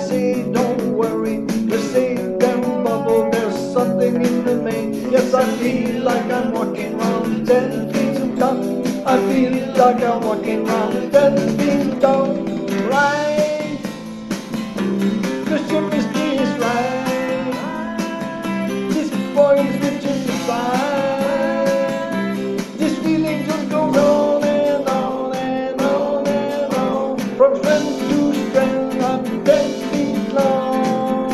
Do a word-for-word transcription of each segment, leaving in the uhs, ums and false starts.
say don't worry, they say don't bubble, there's something in the main. Yes, I feel like I'm walking round ten feet down. I feel like I'm walking round ten feet down. Right, the chemistry is right. This boy is reaching the side. This feeling just goes on and on and on and on. From strength to strength, I'm ten feet long.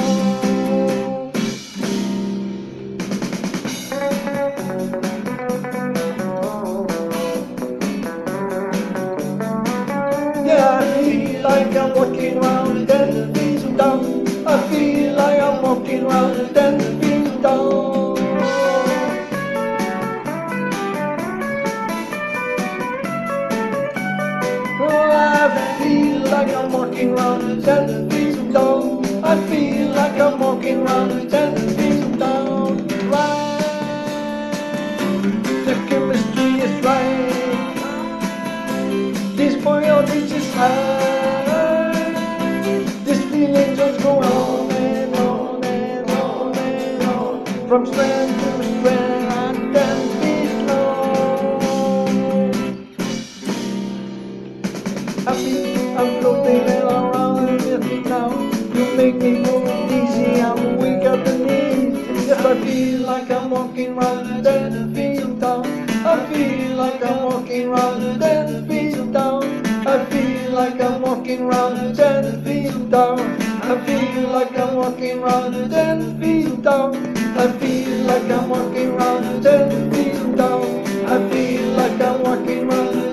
Yeah, I feel like I'm walking around ten feet down. I feel like I'm walking around ten feet down. Oh, I feel like I'm walking around ten feet down. I feel like I'm walking around ten feet down. Right, the chemistry is right. This boy on reaches high. This feeling just go on and on and on and on. From strength to strength, I'm ten feet long. I feel I'm floating around with me now. You make me move easy, I'm weak at the knees. Yes, I feel like I'm walking round ten feet down. I feel like I'm walking round ten feet down. I feel like I'm walking round ten feet down. I feel like I'm walking round ten feet down. I feel like I'm walking round ten feet down. I feel like I'm walking round